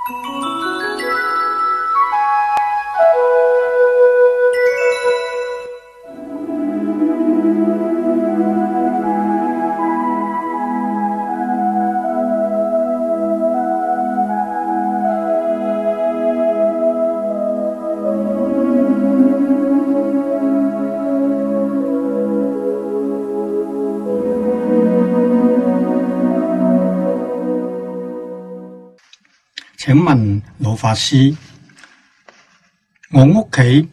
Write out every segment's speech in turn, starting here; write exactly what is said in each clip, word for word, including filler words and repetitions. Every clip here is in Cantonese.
請問老法師，我屋企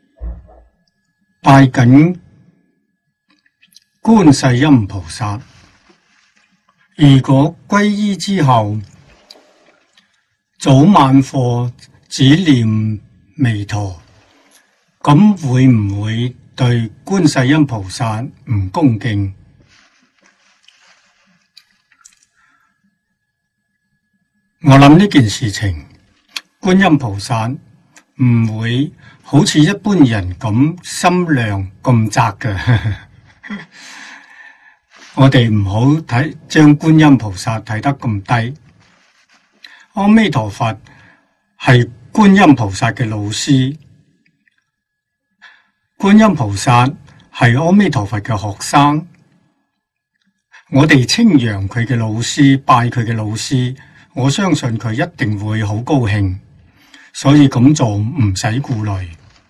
拜緊觀世音菩薩，如果皈依之後早晚課只念彌陀，咁會唔會對觀世音菩薩唔恭敬？我諗呢件事情，觀音菩薩唔會好似一般人咁心量咁窄嘅。我哋唔好睇將觀音菩薩睇得咁低。阿彌陀佛係觀音菩薩嘅老師，觀音菩薩係阿彌陀佛嘅學生。我哋稱揚佢嘅老師，拜佢嘅老師。我相信佢一定會好高興，所以咁做唔使顧慮。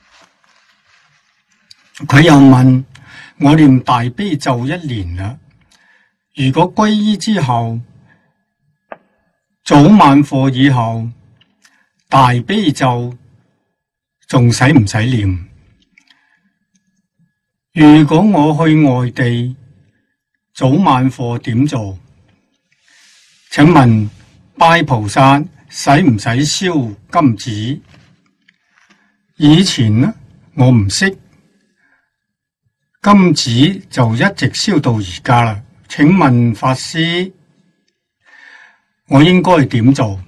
佢又問我念大悲咒一年啦，如果皈依之後早晚課以後大悲咒仲使唔使念？如果我去外地早晚課點做？請問拜菩薩使唔使燒金紙？以前呢，我唔識金紙就一直燒到而家啦。請問法師，我應該點做？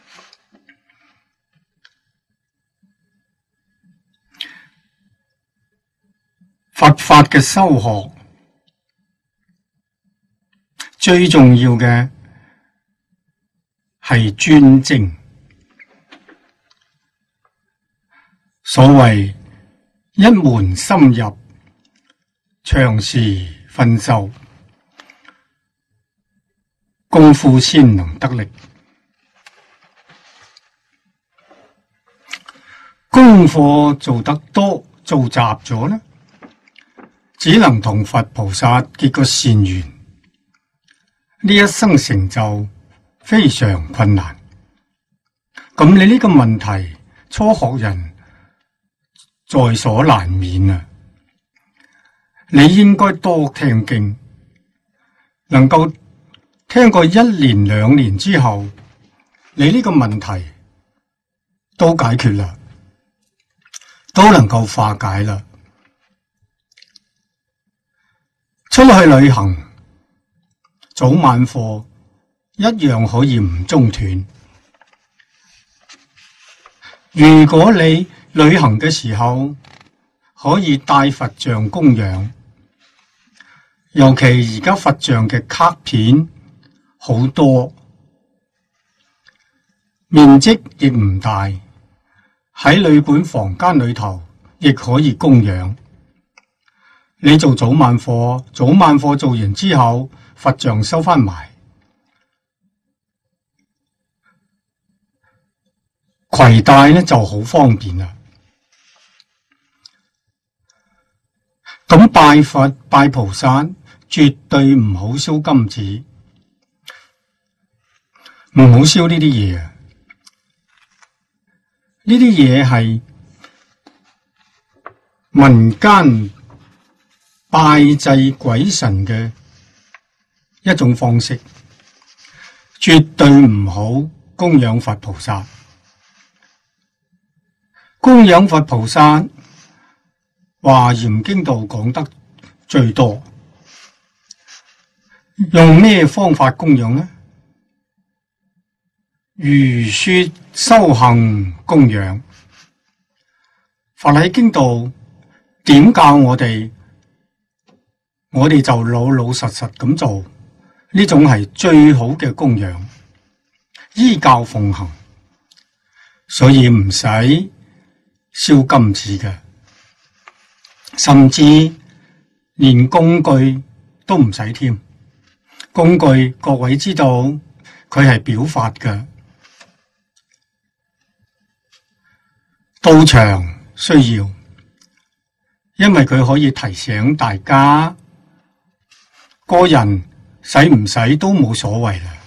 佛法嘅修學最重要嘅係專精，所謂一門深入，長時熏修，功夫先能得力。功課做得多，做雜咗呢，只能同佛菩薩結個善緣，呢一生成就非常困難。咁你呢個問題，初學人在所難免啊！你應該多聽經，能夠聽過一年兩年之後，你呢個問題都解決啦，都能夠化解啦。出去旅行，早晚課一樣可以唔中斷。如果你旅行嘅時候可以帶佛像供養，尤其而家佛像嘅卡片好多，面積亦唔大，喺旅館房間裏頭亦可以供養。你做早晚課，早晚課做完之後，佛像收返埋。攜帶呢就好方便啦。咁拜佛拜菩薩絕對唔好燒金紙，唔好燒呢啲嘢啊！呢啲嘢係民間拜祭鬼神嘅一種方式，絕對唔好供養佛菩薩。供養佛菩薩，華嚴經度講得最多。用咩方法供養呢？如說修行供養。佛喺經度點教我哋，我哋就老老實實咁做，呢種係最好嘅供養。依教奉行， 所以唔使燒金紙嘅，甚至連工具都唔使添。工具各位知道佢係表法嘅，到場需要，因為佢可以提醒大家，個人使唔使都冇所謂啦。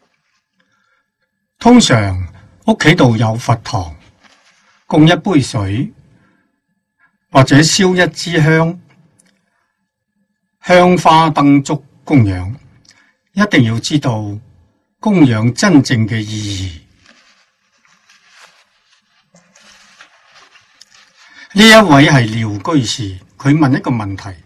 通常屋企度有佛堂，供一杯水，或者燒一支香，香花燈燭供養，一定要知道供養真正嘅意義。呢一位係廖居士，佢問一個問題，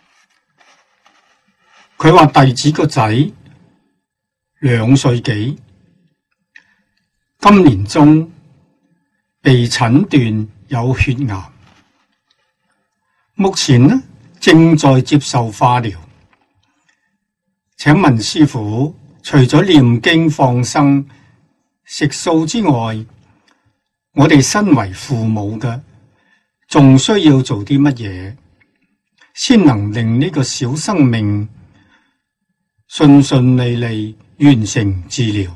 佢話弟子個仔兩歲幾，今年中被診斷有血癌，目前呢正在接受化療。請問師父，除咗念經放生、食素之外，我哋身為父母嘅，仲需要做啲乜嘢，先能令呢個小生命順順利利完成治療？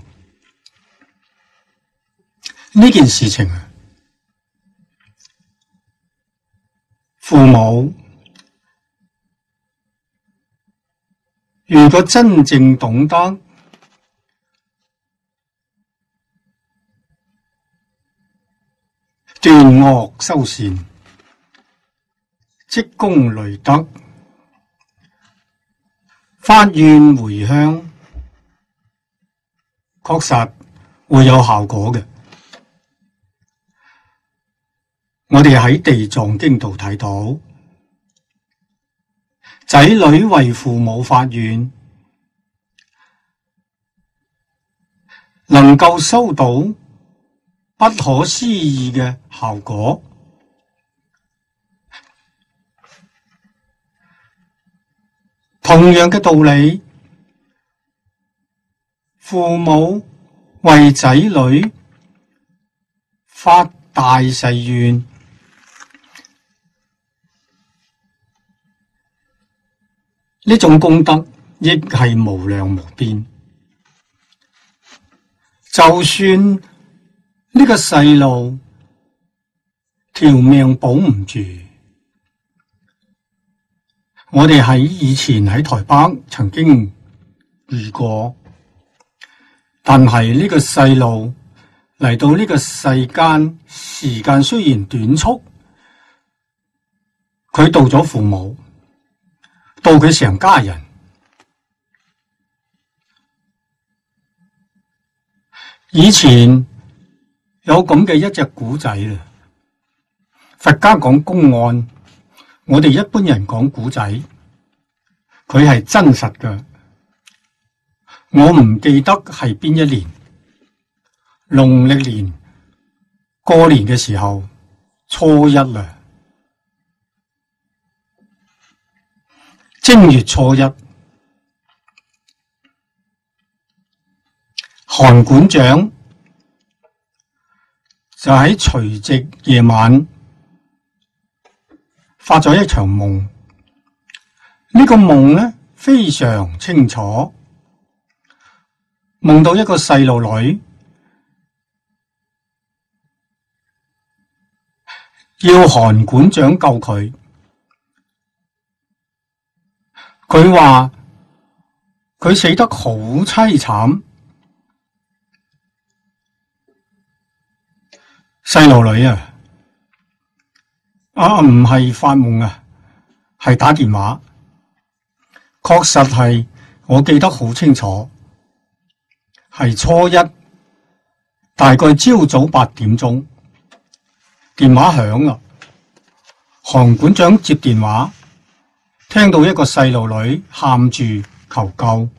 呢件事情啊，父母如果真正懂得斷惡修善、積功累德、發願回鄉，確實會有效果嘅。我哋喺地藏經度睇到，仔女為父母發願，能夠收到不可思議嘅效果。同樣嘅道理，父母為仔女發大誓願，呢種功德亦係無量無邊。就算呢個細路條命保唔住，我哋喺以前喺台北曾經遇過，但係呢個細路嚟到呢個世間，時間雖然短促，佢到咗父母，到佢成家人，以前有咁嘅一隻古仔啦。佛家講公案，我哋一般人講古仔，佢係真實嘅。我唔記得係邊一年，農曆年過年嘅時候，初一啦。正月初一，韓館長就喺除夕夜晚發咗一場夢。呢個夢呢，非常清楚，夢到一個細路女要韓館長救佢。佢話佢死得好淒慘，細路女啊，啊唔係發夢啊，係打電話，確實係，我記得好清楚，係初一，大概朝早八點鐘，電話響啦，韓館長接電話。聽到一個細路女喊住求救，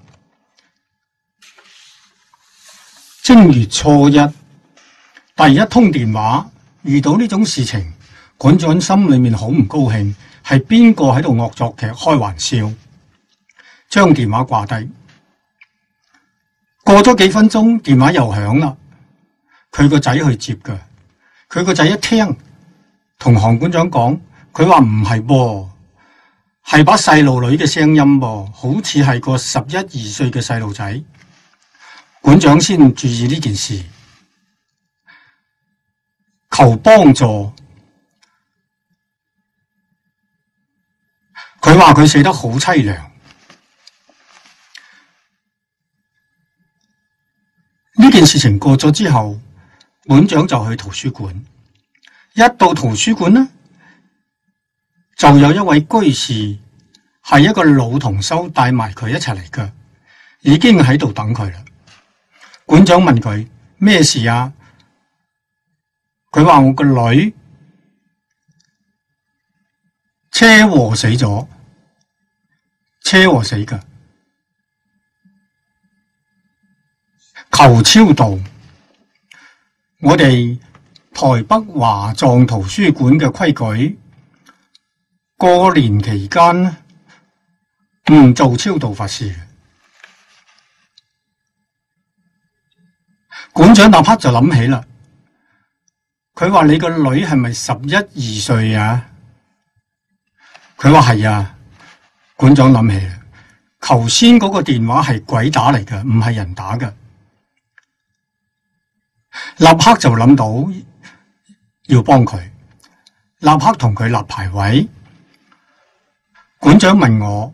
正月初一第一通電話，遇到呢種事情，館長心裏面好唔高興，係邊個喺度惡作劇開玩笑，將電話掛低。過咗幾分鐘，電話又響啦，佢個仔去接㗎， 佢個仔一聽，同韓館長講，佢話唔係噃，係把細路女嘅聲音噃，好似係個十一二歲嘅細路仔。館長先注意呢件事，求幫助。佢話佢死得好淒涼。呢件事情過咗之後，館長就去圖書館。一到圖書館呢，就有一位居士係一個老同修帶埋佢一齊嚟嘅，已經喺度等佢啦。館長問佢咩事啊？佢話我個女車禍死咗，車禍死㗎，求超度。我哋台北華藏圖書館嘅規矩，過年期間唔做超度法事嘅。館長立刻就諗起啦，佢話你個女係咪十一二歲啊？佢話係啊。館長諗起啦，頭先嗰個電話係鬼打嚟嘅，唔係人打嘅。立刻就諗到要幫佢，立刻同佢立牌位。館長問我，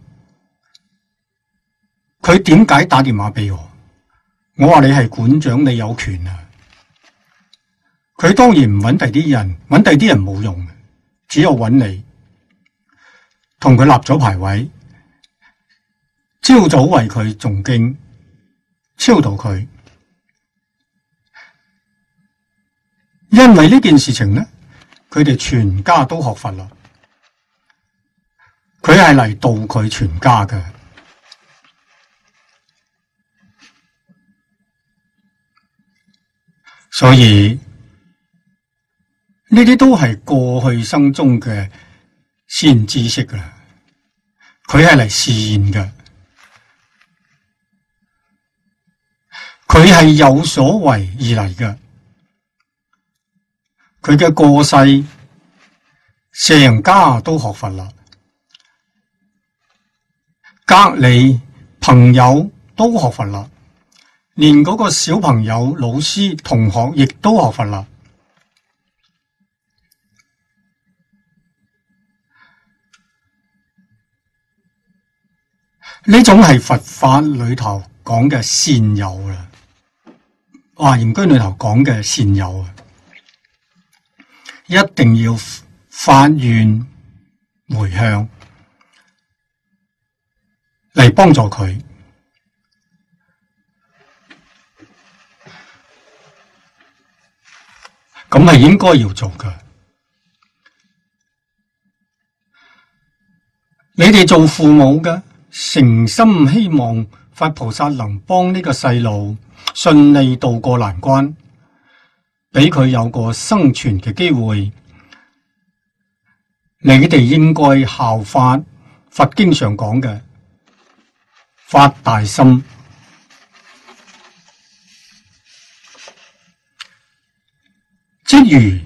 佢點解打電話俾我？我話你係館長，你有權啊。佢當然唔揾第啲人，揾第啲人冇用，只有揾你。同佢立咗牌位，朝早為佢誦經，超度佢。因為呢件事情呢，佢哋全家都學佛啦。佢係嚟度佢全家嘅，所以呢啲都係過去生中嘅先知識啦。佢係嚟示現嘅，佢係有所為而嚟嘅。佢嘅過世，成家都學佛啦，隔籬朋友都學佛啦，連嗰個小朋友、老師、同學亦都學佛啦。呢種係佛法裏頭講嘅善友啦，華嚴經裏頭講嘅善友啊，一定要發願回向嚟幫助佢。咁係應該要做嘅。你哋做父母嘅，誠心希望佛菩薩能幫呢個細路順利渡過難關，俾佢有個生存嘅機會。你哋應該效法佛經上講嘅發大心。即如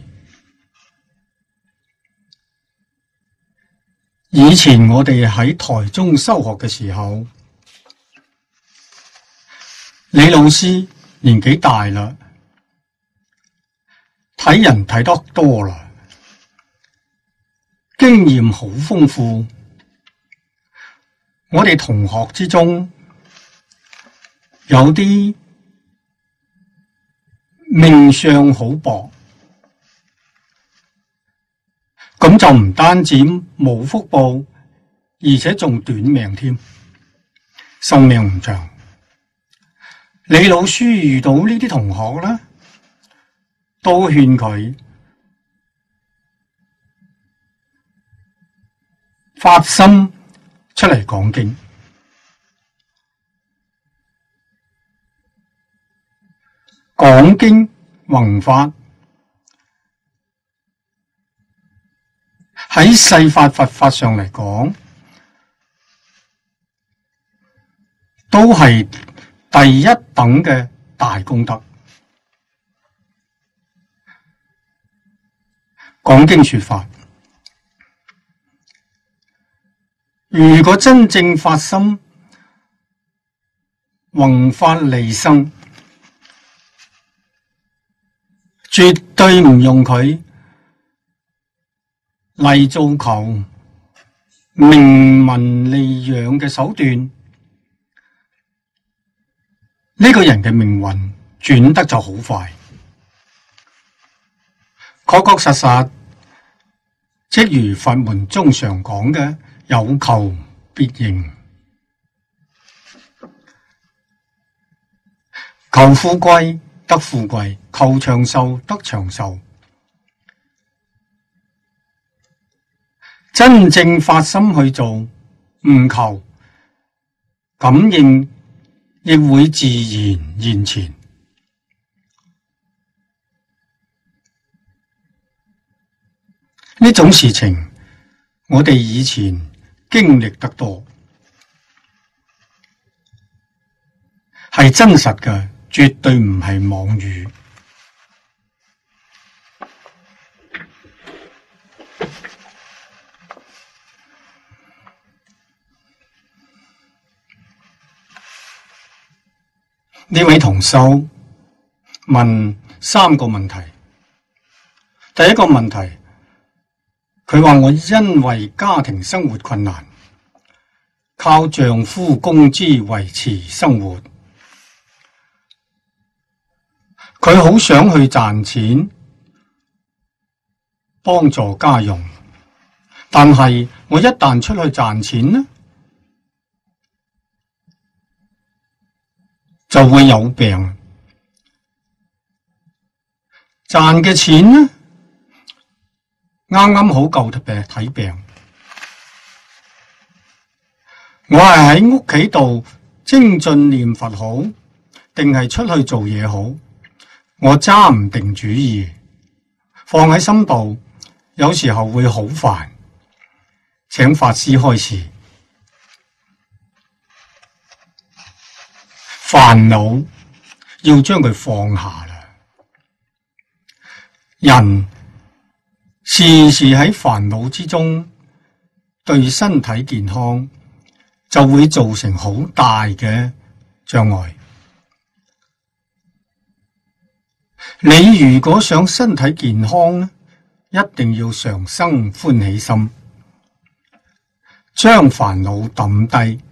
以前我哋喺台中修學嘅時候，李老師年紀大啦，睇人睇得多啦，經驗好豐富。我哋同學之中有啲命相好薄，咁就唔單止冇福報，而且仲短命添，壽命唔長。李老師遇到呢啲同學呢，都勸佢發心出嚟講經，講經弘法。喺世法佛法上嚟講，都係第一等嘅大功德。 講經說法，如果真正發心弘法利生，絕對唔用佢嚟做求名聞利養嘅手段，呢個人嘅命運轉得就好快，確確實實，即如佛門中常講嘅有求必應，求富貴得富貴，求長壽得長壽。真正發心去做，唔求，感應亦會自然現前。呢種事情，我哋以前經歷得多，係真實嘅，絕對唔係妄語。呢位同修問三個問題。第一個問題，佢話我因為家庭生活困難，靠丈夫工資維持生活，佢好想去賺錢幫助家用，但係我一旦出去賺錢呢，就會有病，賺嘅錢呢，啱啱好夠睇病。我係喺屋企度精進念佛好，定係出去做嘢好？我揸唔定主意，放喺心度，有時候會好煩。請法師開示。煩惱要將佢放下啦，人時時喺煩惱之中，對身體健康就會造成好大嘅障礙。你如果想身體健康呢，一定要常生歡喜心，將煩惱抌低。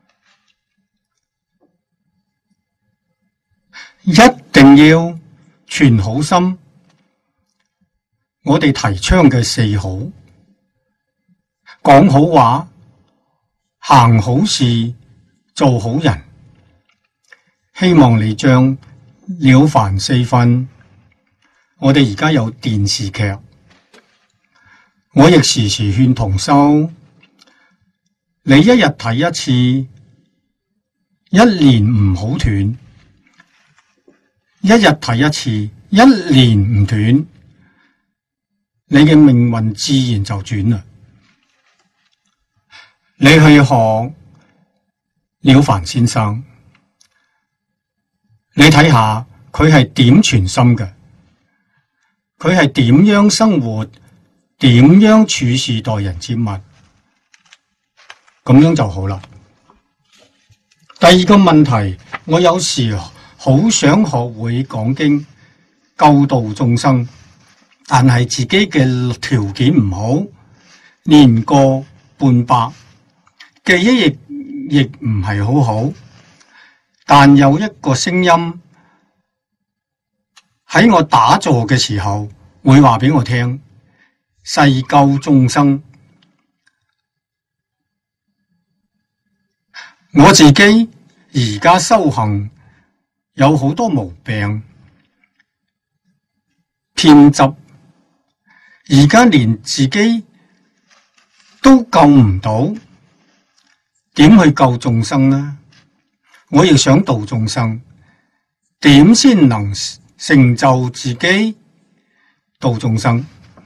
一定要存好心，我哋提倡嘅四好：講好話、行好事、做好人。希望你將了凡四訓，我哋而家有電視劇，我亦時時勸同修，你一日睇一次，一年唔好斷。一日睇一次，一年唔斷，你嘅命運自然就轉啦。你去學了凡先生，你睇下佢係點存心嘅，佢係點樣生活，點樣處事待人接物，咁樣就好啦。第二個問題，我有時好想學會講經救度眾生，但係自己嘅條件唔好，年過半百，記憶亦亦唔係好好。但有一個聲音喺我打坐嘅時候會話俾我聽，誓救眾生。我自己而家修行有好多毛病，偏執，而家連自己都救唔到，點去救眾生呢？我亦想度眾生，點先能成就自己度眾生？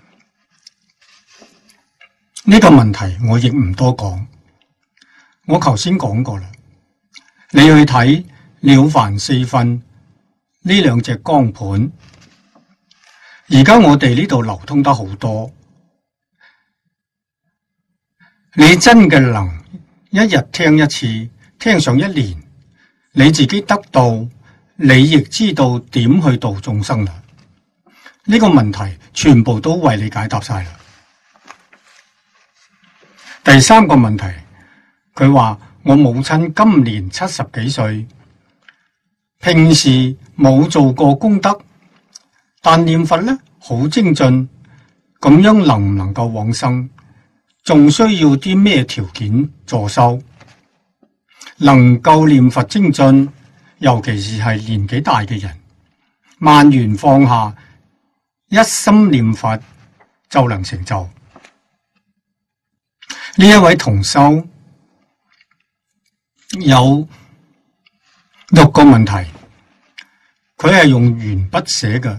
呢個問題我亦唔多講，我頭先講過啦，你去睇了凡四訓呢兩隻光盤， 而家我哋呢度流通得好多，你真嘅能一日聽一次，聽上一年，你自己得到，你亦知道點去度眾生啦。呢個問題全部都為你解答晒啦。第三個問題，佢話我母親今年七十幾歲，平時冇做過功德，但念佛呢好精進，咁樣能唔能夠往生？仲需要啲咩條件助修？能夠念佛精進，尤其是係年紀大嘅人，萬緣放下，一心念佛就能成就。呢一位同修有六個問題，佢係用鉛筆寫嘅，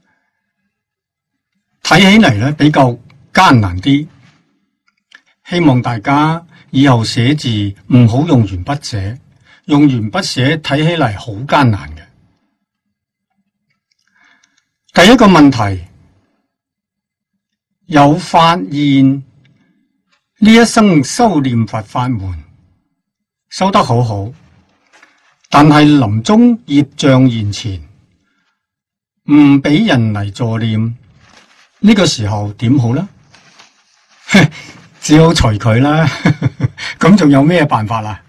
睇起嚟咧比較艱難啲。希望大家以後寫字唔好用鉛筆寫，用鉛筆寫睇起嚟好艱難嘅。第一個問題，有發現呢一生修念佛法門修得好好，但係臨終業障現前，唔俾人嚟助念，呢個時候點好呢？只好隨佢啦，咁仲有咩辦法啦？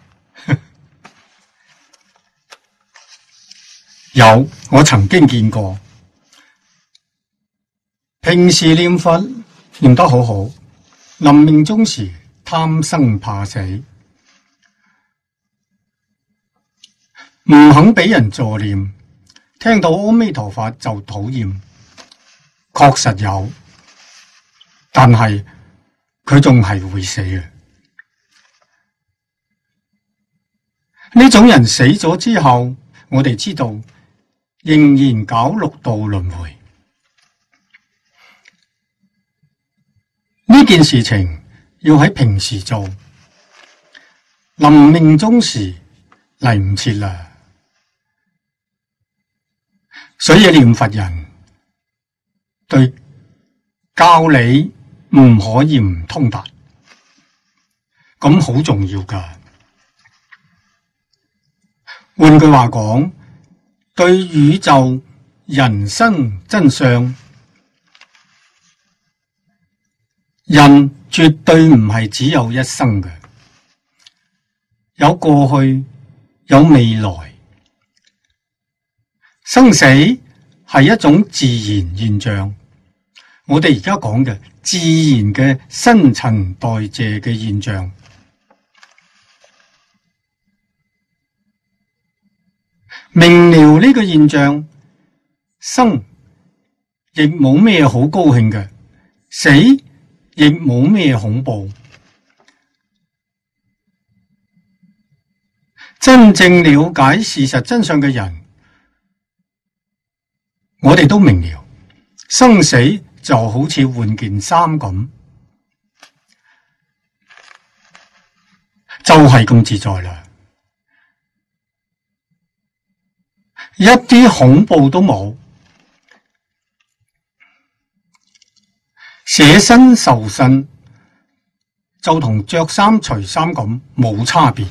有，我曾經見過，平時念佛念得好好，臨命終時貪生怕死，唔肯俾人助念，聽到阿彌陀佛就討厭，確實有，但係佢仲係會死嘅。呢種人死咗之後，我哋知道仍然搞六道輪迴。呢件事情要喺平時做，臨命終時嚟唔切啦。所以念佛人對教理唔可以唔通達，咁好重要㗎。換句話講，對宇宙人生真相，人絕對唔係只有一生嘅，有過去，有未來。生死係一種自然現象，我哋而家講嘅自然嘅新陳代謝嘅現象，明了呢個現象，生亦冇咩好高興嘅，死亦冇咩恐怖。真正了解事實真相嘅人，我哋都明了，生死就好似換件衫咁，就係咁自在啦，一啲恐怖都冇，捨身受身就同着衫除衫咁冇差別。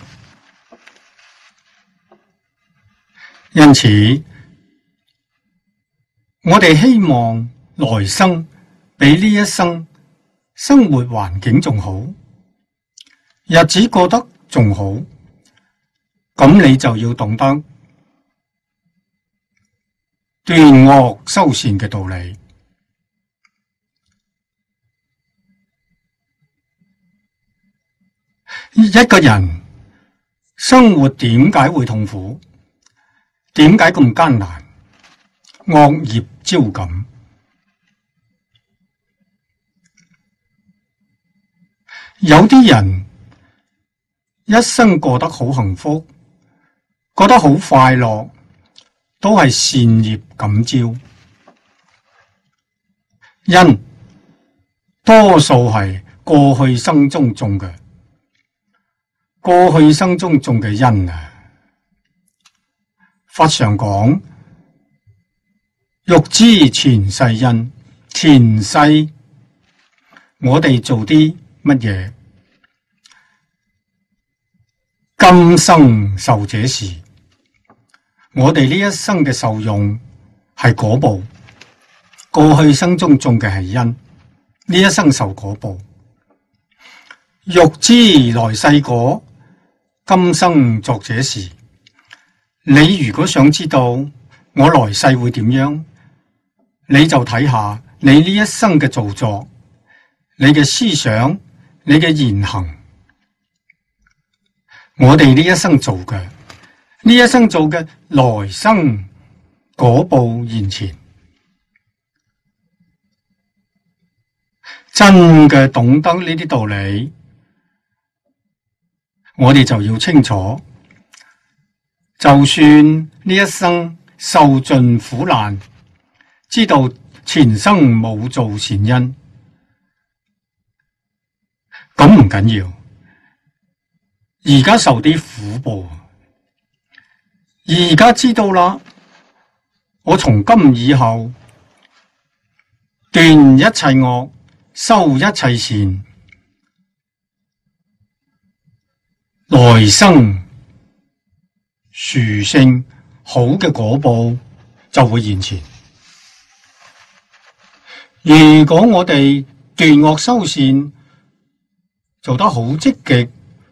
因此我哋希望來生比呢一生生活環境仲好，日子過得仲好，咁你就要懂得斷惡修善嘅道理。一個人生活點解會痛苦？點解咁艱難？惡業招感。有啲人一生過得好幸福，過得好快樂，都係善業感召。因多數係過去生中種嘅，過去生中種嘅因啊。佛常講， 欲知前世因，前世我哋做啲乜嘢，今生受這事。我哋呢一生嘅受用係果報，過去生中種嘅係因，呢一生受果報。欲知來世果，今生作這事。你如果想知道我來世會點樣，你就睇下你呢一生嘅造作，你嘅思想，你嘅言行。我哋呢一生做嘅，呢一生做嘅，來生果報現前。真嘅懂得呢啲道理，我哋就要清楚，就算呢一生受盡苦難，知道前生冇做善因，咁唔緊要。而家受啲苦報，而家知道啦，我從今以後斷一切惡，修一切善，來生殊勝好嘅果報就會現前。如果我哋斷惡修善做得好積極，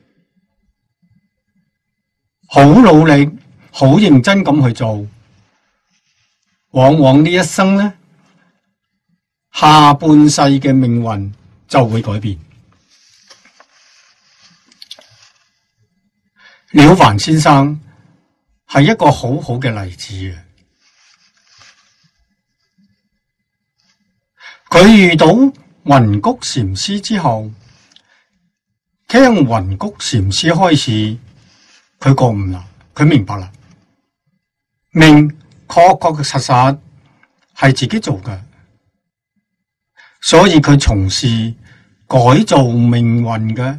好努力，好認真咁去做，往往呢一生呢，下半世嘅命運就會改變。了凡先生係一個好好嘅例子嘅，佢遇到雲谷禪師之後，聽雲谷禪師開示，佢覺悟啦，佢明白啦，命確確實實係自己做嘅，所以佢從事改造命運嘅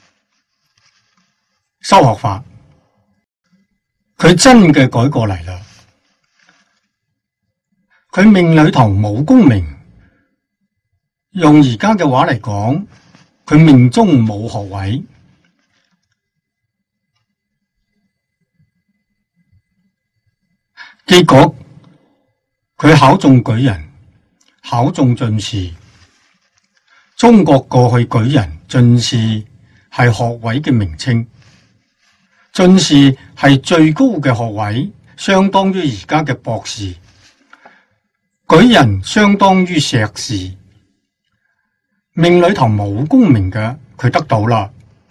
修學法，佢真嘅改過嚟啦。佢命裏頭冇功名，用而家嘅話嚟講，佢命中冇學位。結果佢考中舉人，考中進士。中國過去舉人、進士係學位嘅名稱，進士係最高嘅學位，相當於而家嘅博士。舉人相當於碩士。命裏頭冇功名嘅，佢得到啦，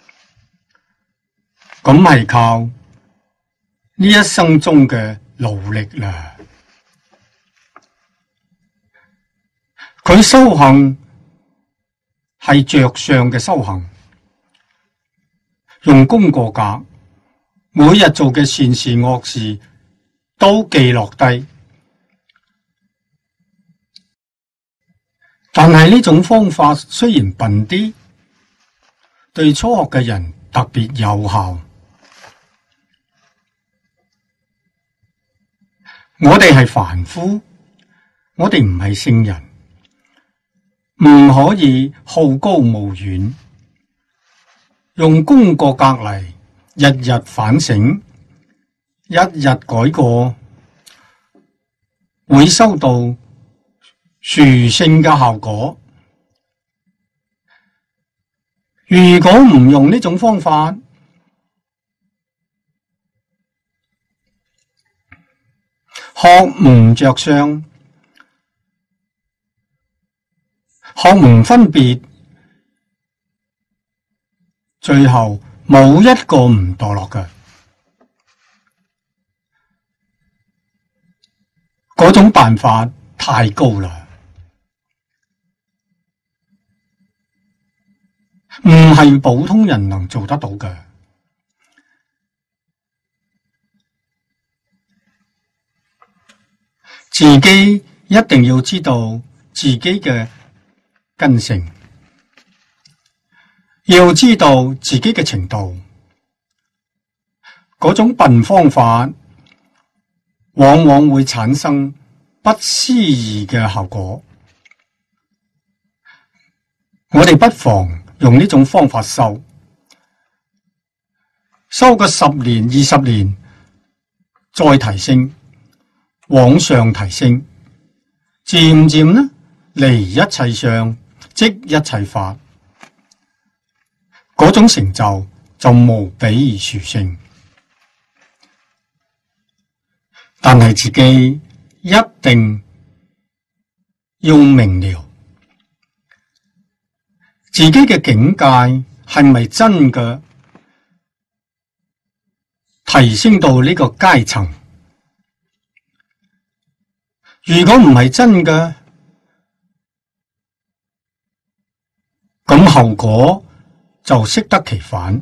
咁係靠呢一生中嘅努力啦。佢修行係着相嘅修行，用功過格，每日做嘅善事惡事都記落低。但係呢種方法雖然笨啲，對初學嘅人特別有效。我哋係凡夫，我哋唔係聖人，唔可以好高騖遠，用功過格嚟日日反省，一日改過，會收到殊勝嘅效果。如果唔用呢種方法，學唔着相，學唔分別，最後冇一個唔墮落嘅。嗰種辦法太高啦，唔係普通人能做得到嘅。自己一定要知道自己嘅根性，要知道自己嘅程度。嗰種笨方法往往會產生不思議嘅效果。我哋不妨用呢種方法修，修個十年、二十年，再提升，往上提升，漸漸呢，離一切相，即一切法，嗰種成就就無比而殊勝。但係自己一定要明了，自己嘅境界係咪真嘅提升到呢個階層？如果唔係真嘅，咁後果就適得其反。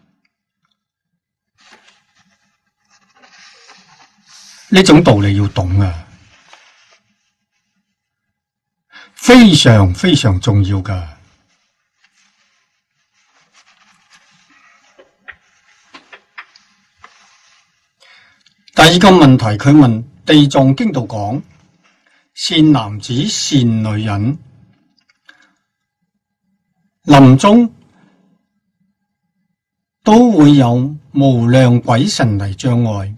呢種道理要懂啊，非常非常重要㗎。第二個問題，佢問《地藏經》度講，善男子善女人臨終都會有無量鬼神嚟障礙，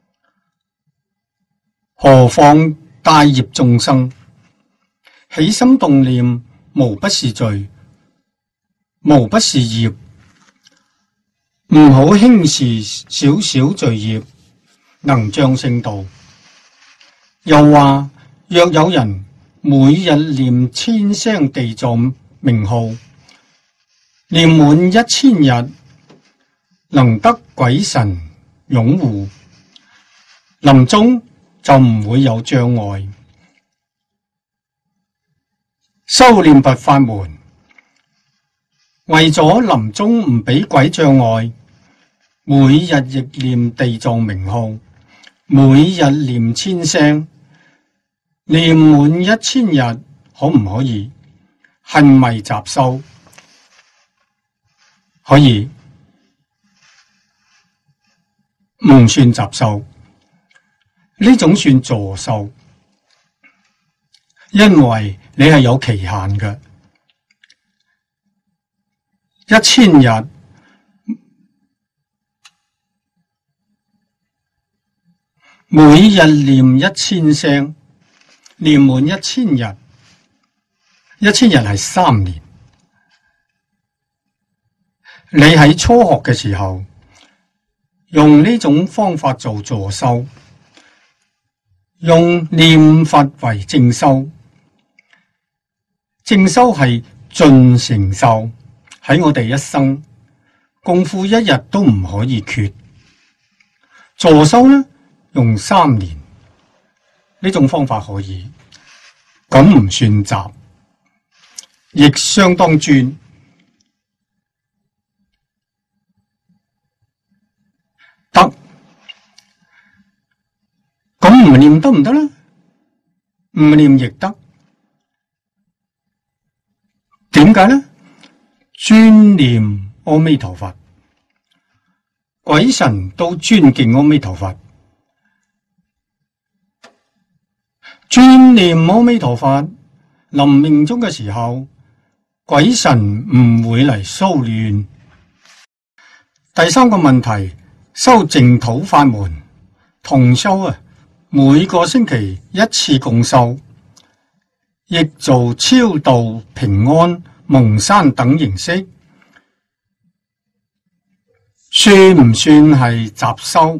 何況帶業眾生，起心動念無不是罪，無不是業，唔好輕視少少罪業能障聖道。又話若有人每日念千聲地藏名號，念滿一千日，能得鬼神擁護，臨終就唔會有障礙。修念佛法門，為咗臨終唔俾鬼障礙，每日亦念地藏名號，每日念千聲，念滿一千日，可唔可以？係咪雜修？可以，唔算雜修。呢種算助修，因為你係有期限嘅，一千日，每日念一千聲，念滿一千日，一千日係三年。你喺初學嘅時候，用呢種方法做助修，用念佛為正修，正修係盡成就，喺我哋一生功夫一日都唔可以缺。助修呢，用三年，呢種方法可以，咁唔算雜，亦相當專。得，咁唔念得唔得呢？唔念亦得。點解呢？專念阿彌陀佛，鬼神都尊敬阿彌陀佛。專念阿彌陀佛，臨命終嘅時候，鬼神唔會嚟騷亂。第三個問題，修淨土法門同修啊，每個星期一次共修，亦做超度、平安、蒙山等形式，算唔算係雜修？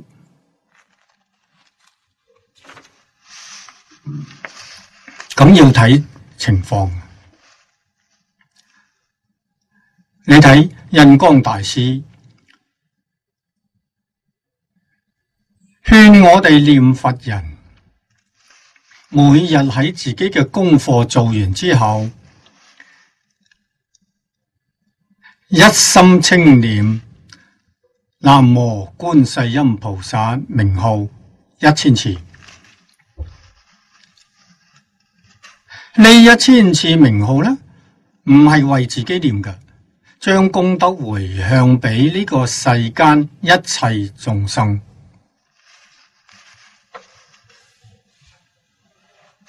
咁要睇情況。你睇印光大師勸我哋念佛人，每日喺自己嘅功課做完之後，一心清念南無觀世音菩薩名號一千次。呢一千次名號呢，唔係為自己念嘅，將功德回向俾呢個世間一切眾生。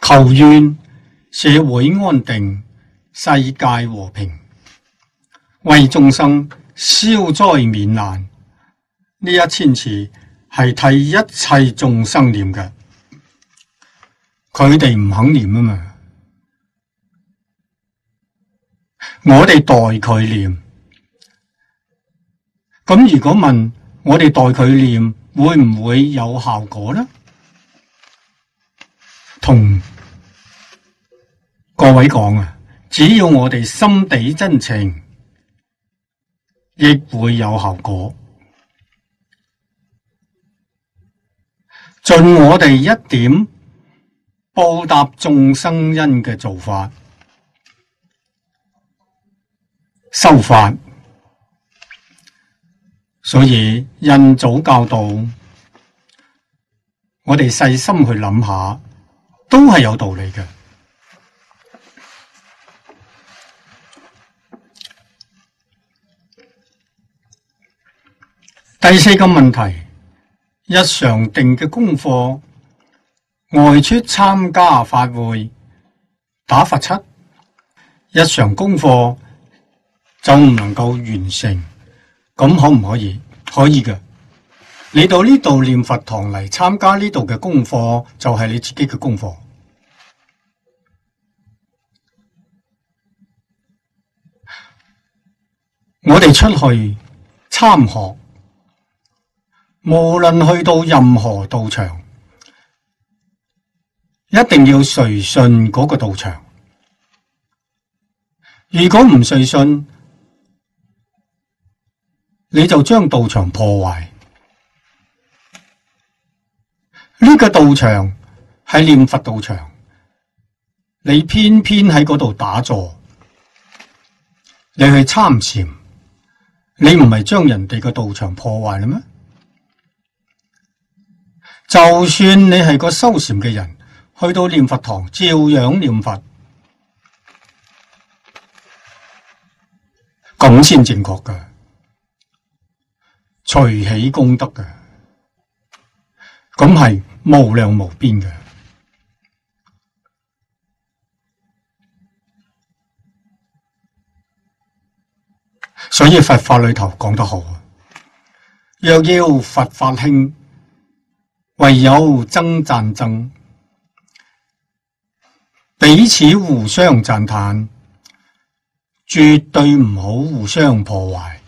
求願社會安定，世界和平，為眾生消災免難。呢一千詞係替一切眾生念嘅，佢哋唔肯念啊嘛，我哋代佢念。咁如果問我哋代佢念會唔會有效果呢？同各位講啊，只要我哋心地真情，亦會有效果。盡我哋一點報答眾生恩嘅做法，修法。所以印祖教導我哋細心去諗下，都係有道理嘅。第四個問題，日常定嘅功課，外出參加法會打罰七，日常功課就唔能夠完成，咁可唔可以？可以嘅。你到呢度念佛堂嚟參加呢度嘅功課，就係你自己嘅功課。我哋出去參學，無論去到任何道場，一定要隨順嗰個道場。如果唔隨順，你就將道場破壞。呢個道場係念佛道場，你偏偏喺嗰度打坐，你去參禪，你唔係將人哋個道場破壞啦咩？就算你係個修禪嘅人，去到念佛堂照樣念佛，咁先正確㗎，隨喜功德㗎，咁係無量無邊嘅。所以佛法裏頭講得好，若要佛法興，唯有增讚增，彼此互相讚嘆，絕對唔好互相破壞。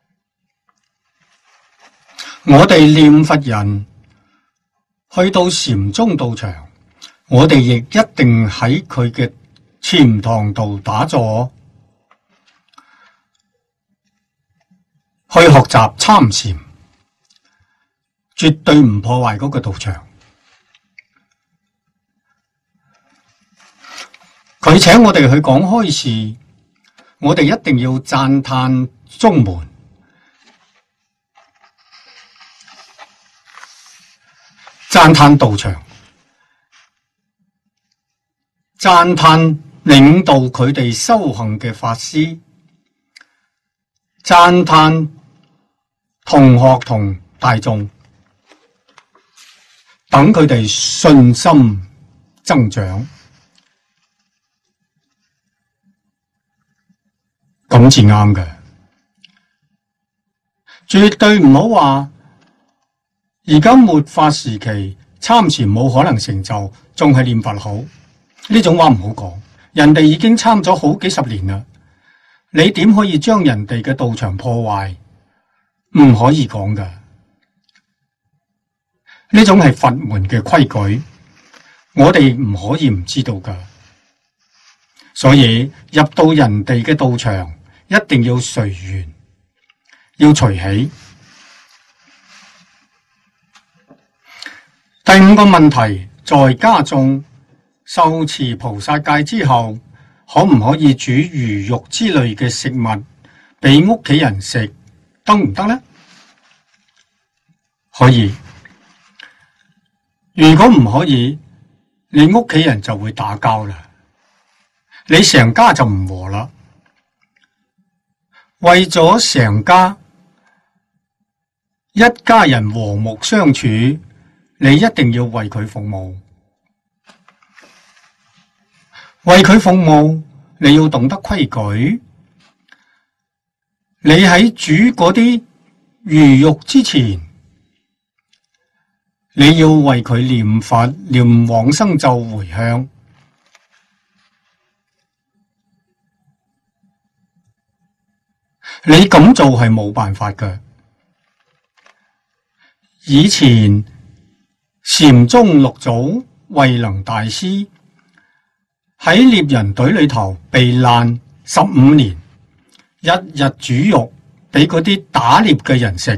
我哋念佛人去到禪宗道場，我哋亦一定喺佢嘅禪堂度打坐，去學習參禪，絕對唔破壞嗰個道場。佢請我哋去講開示，我哋一定要讚嘆宗門，讚嘆道場，讚嘆領導佢哋修行嘅法師，讚嘆同學同大眾，等佢哋信心增長，咁至啱嘅。絕對唔好話而家末法時期參禪冇可能成就，仲係念佛好，呢種話唔好講。人哋已經參咗好幾十年啦，你點可以將人哋嘅道場破壞？唔可以講㗎，呢種係佛門嘅規矩，我哋唔可以唔知道㗎。所以入到人哋嘅道場，一定要隨緣，要隨喜。第五個問題，在家中受持菩薩戒之後，可唔可以煮魚肉之類嘅食物俾屋企人食？得唔得呢？可以。如果唔可以，你屋企人就會打交啦，你成家就唔和啦。為咗成家一家人和睦相處，你一定要為佢服務。 為佢服務，你要懂得規矩。你喺煮嗰啲魚肉之前，你要為佢念佛、念往生咒回向。你咁做係冇辦法㗎。以前禪宗六祖慧能大師喺獵人隊裏頭避難十五年，日日煮肉俾嗰啲打獵嘅人食。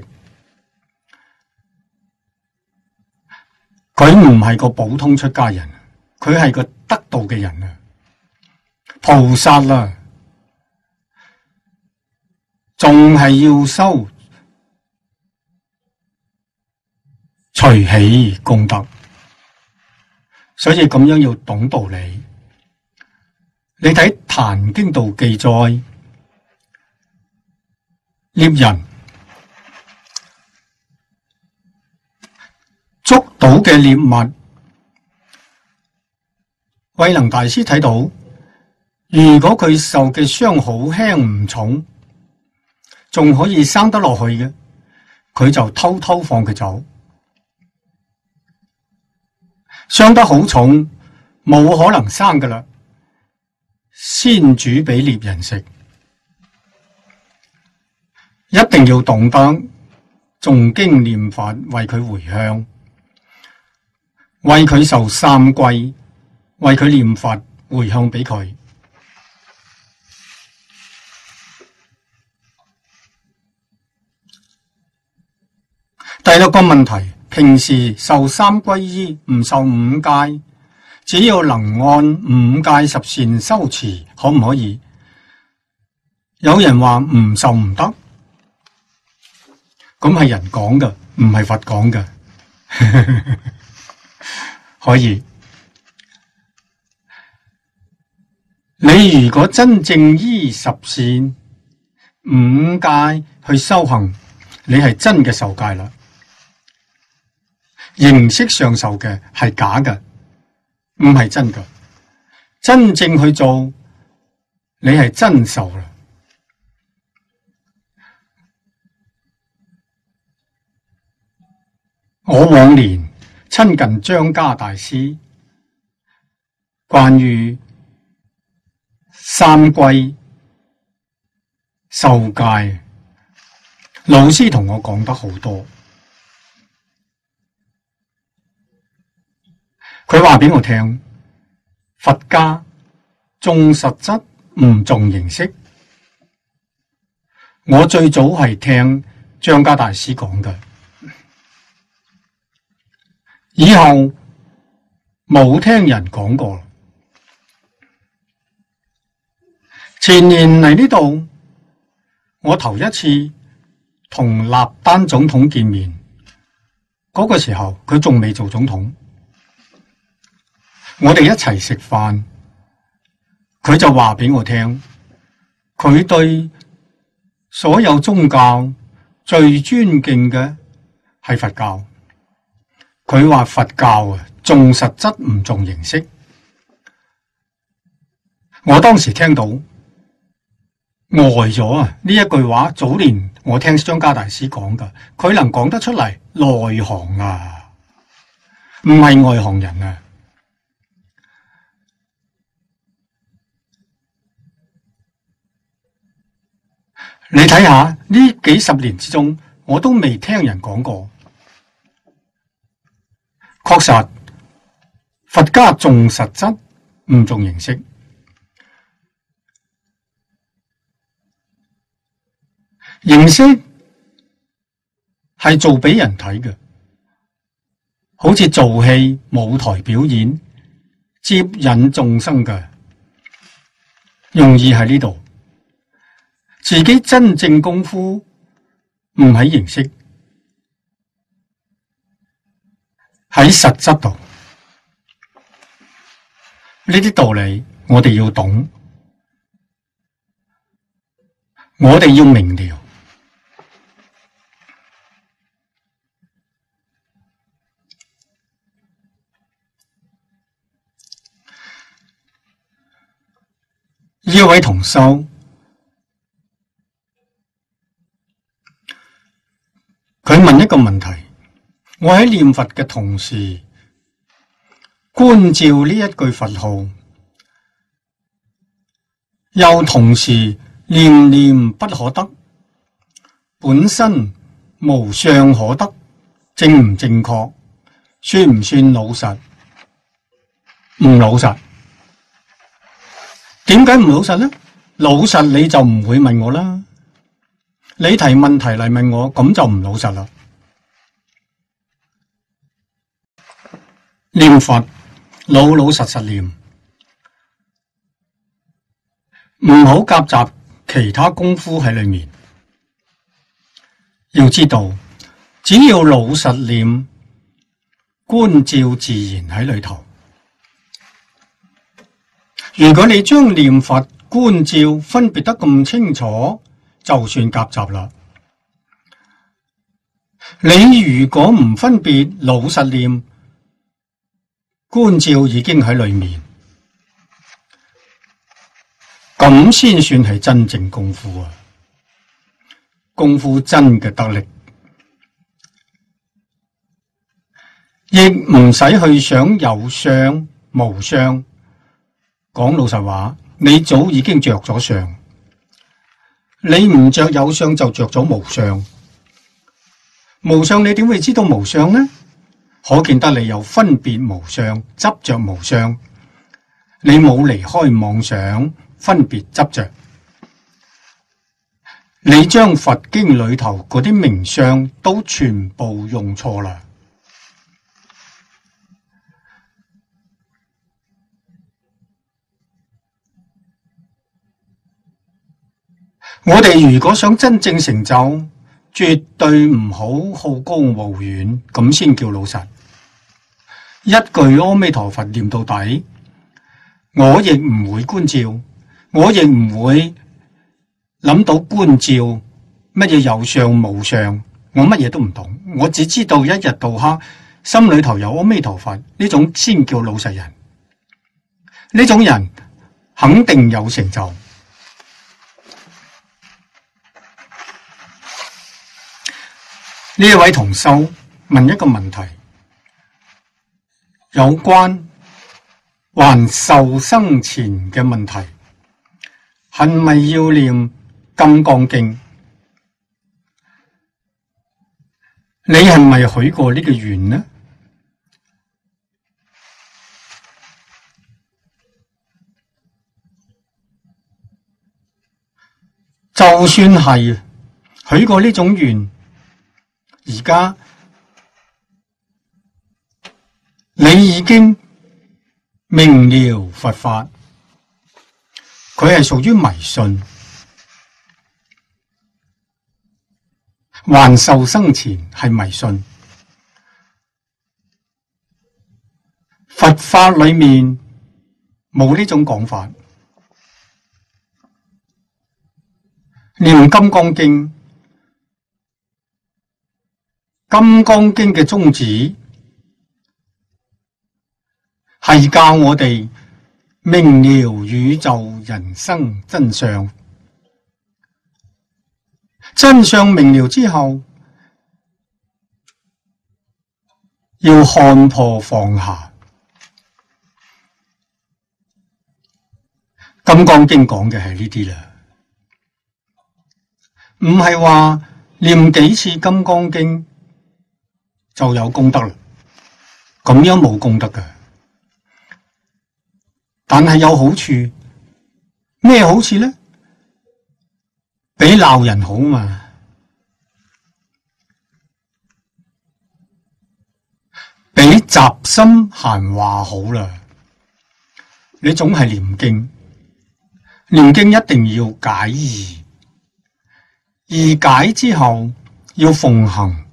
佢唔係個普通出家人，佢係個得道嘅人啊，菩薩啦，仲係要修隨喜功德，所以咁樣要懂道理。你睇《壇經》度記載，獵人捉到嘅獵物，慧能大師睇到，如果佢受嘅傷好輕唔重，仲可以生得落去嘅，佢就偷偷放佢走。傷得好重，冇可能生㗎喇，先煮俾獵人食。一定要懂得誦經念佛，為佢回向，為佢受三歸，為佢念佛回向俾佢。第六個問題，平時受三皈依，唔受五戒，只要能按五戒十善修持，可唔可以？有人話唔受唔得，咁係人講嘅，唔係佛講嘅。可以。你如果真正依十善五戒去修行，你係真嘅受戒啦。形式上受嘅係假嘅，唔係真嘅。真正去做，你係真受啦。我往年親近張家大師，關於三皈受戒，老師同我講得好多。佢話俾我聽，佛家重實質唔重形式。我最早係聽張家大師講嘅，以後冇聽人講過。前年嚟呢度，我頭一次同納丹總統見面，嗰個時候佢仲未做總統。我哋一齊食飯，佢就話俾我聽，佢對所有宗教最尊敬嘅係佛教。佢話佛教啊，重實質唔重形式。我當時聽到呆咗啊！呢一句話早年我聽張家大師講噶，佢能講得出嚟，內行啊，唔係外行人啊。你睇下呢幾十年之中，我都未聽人講過。確實，佛家重實質，唔重形式。形式係做俾人睇嘅，好似做戲、舞台表演，接引眾生嘅，容易喺呢度。自己真正功夫唔喺形式，喺實質度。呢啲道理我哋要懂，我哋要明了。 呢位同修，佢問一個問題：我喺念佛嘅同時，觀照呢一句佛號，又同時念念不可得，本身無相可得，正唔正確？算唔算老實？唔老實。點解唔老實呢？老實你就唔會問我啦。你提問題嚟問我，咁就唔老實啦。念佛老老實實念，唔好夾雜其他功夫喺裏面。要知道，只要老實念，觀照自然喺裏頭。如果你將念佛觀照分別得咁清楚，就算夾雜啦。你如果唔分別老實念，觀照已經喺裏面，咁先算係真正功夫啊！功夫真嘅得力，亦唔使去想有相無相。講老實話，你早已經着咗相，你唔着有相就着咗無相。無相你點會知道無相呢？可見得你有分別無相，執着無相，你冇離開妄想分別執着，你將佛經裏頭嗰啲名相都全部用錯啦。我哋如果想真正成就，絕對唔好好高騖遠，咁先叫老實。一句阿彌陀佛念到底，我亦唔會觀照，我亦唔會諗到觀照乜嘢有相冇相，我乜嘢都唔懂，我只知道一日到黑心裏頭有阿彌陀佛，呢種先叫老實人。呢種人肯定有成就。呢一位同修問一個問題，有關還受生前嘅問題，係咪要念金剛經？你係咪許過呢個願呢？就算係許過呢種願，而家你已經明了佛法，佢係屬於迷信，還受生前係迷信。佛法裏面冇呢種講法。念金剛經，金剛經嘅宗旨係教我哋明了宇宙人生真相。真相明了之後，要看破放下。金剛經講嘅係呢啲啦，唔係話念幾次金剛經就有功德啦，咁樣冇功德㗎。但係有好處，咩好處呢？比鬧人好嘛，比雜心閒話好啦。你總係念經，念經一定要解義，義解之後要奉行，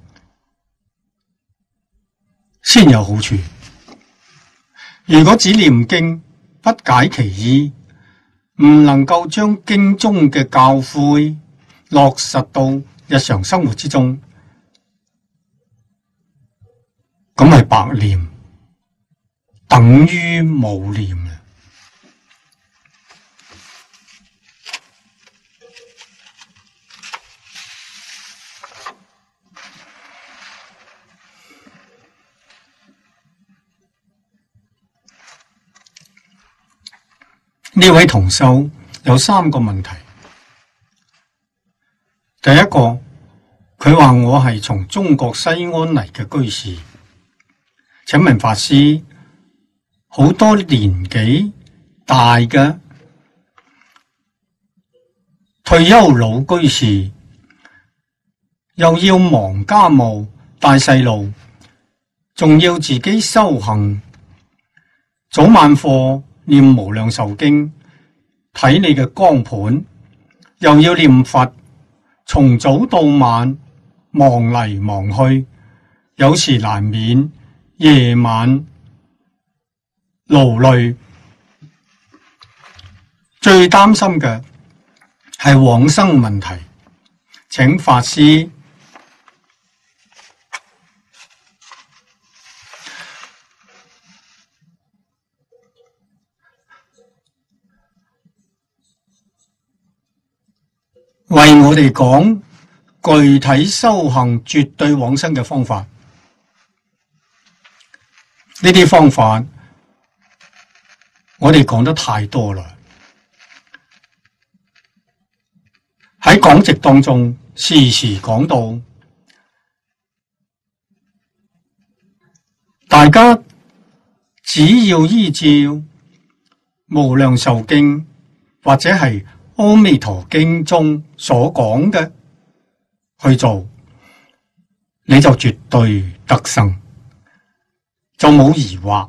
先有好處。如果只念經不解其意，唔能夠將經中嘅教誨落實到日常生活之中，咁係白念，等於冇念。 呢位同修有三個問題。第一個，佢話我係從中國西安嚟嘅居士，請問法師，好多年紀大嘅退休老居士，又要忙家務、帶細路，仲要自己修行，早晚課念無量壽經，睇你嘅光盤，又要念佛，從早到晚忙嚟忙去，有時難免夜晚勞累。最擔心嘅係往生問題，請法師為我哋講具體修行絕對往生嘅方法。呢啲方法我哋講得太多啦，喺講席當中時時講到，大家只要依照無量壽經或者係阿彌陀經中所講嘅去做，你就絕對得生，就冇疑惑。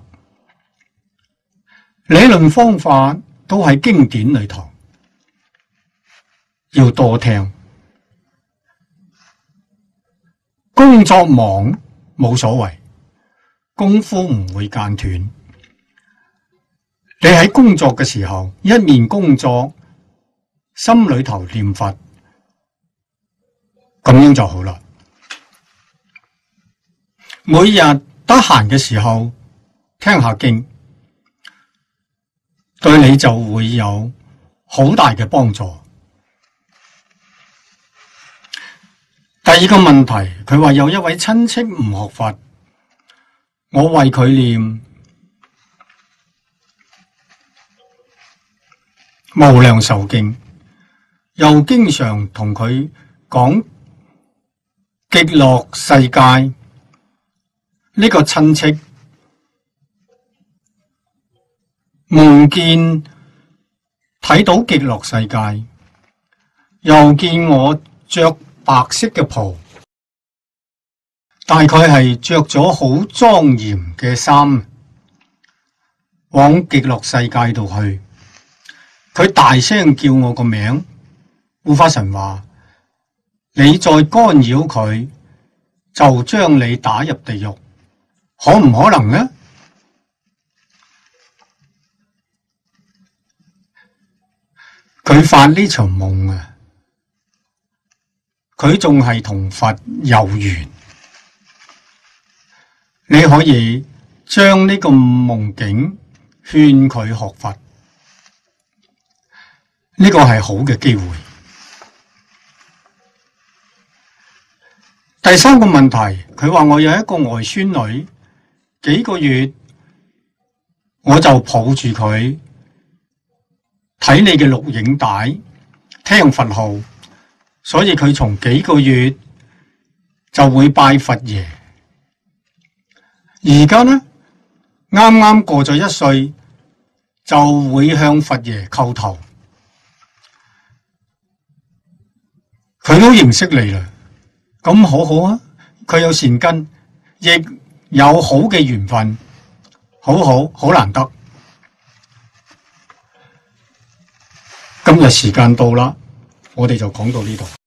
理論方法都喺經典裏頭，要多聽。工作忙冇所謂，功夫唔會間斷。你喺工作嘅時候，一面工作，心裏頭念佛，咁樣就好啦。每日得閒嘅時候聽下經，對你就會有好大嘅幫助。第二個問題，佢話有一位親戚唔學佛，我為佢念無量壽經，又經常同佢講極樂世界。呢個親戚夢見睇到極樂世界，又見我着白色嘅袍，大概係着咗好莊嚴嘅衫，往極樂世界度去。佢大聲叫我個名，護法神話：你再干擾佢，就將你打入地獄，可唔可能呢？佢發呢場夢啊，佢仲係同佛有緣。你可以將呢個夢境勸佢學佛，呢個係好嘅機會。第三個問題，佢話我有一個外孫女，幾個月我就抱住佢睇你嘅錄影帶，聽佛號，所以佢從幾個月就會拜佛爺。而家呢，啱啱過咗一歲，就會向佛爺叩頭。佢都認識你啦，咁好好啊！佢有善根，亦有好嘅緣分，好好好難得。今日時間到啦，我哋就講到呢度。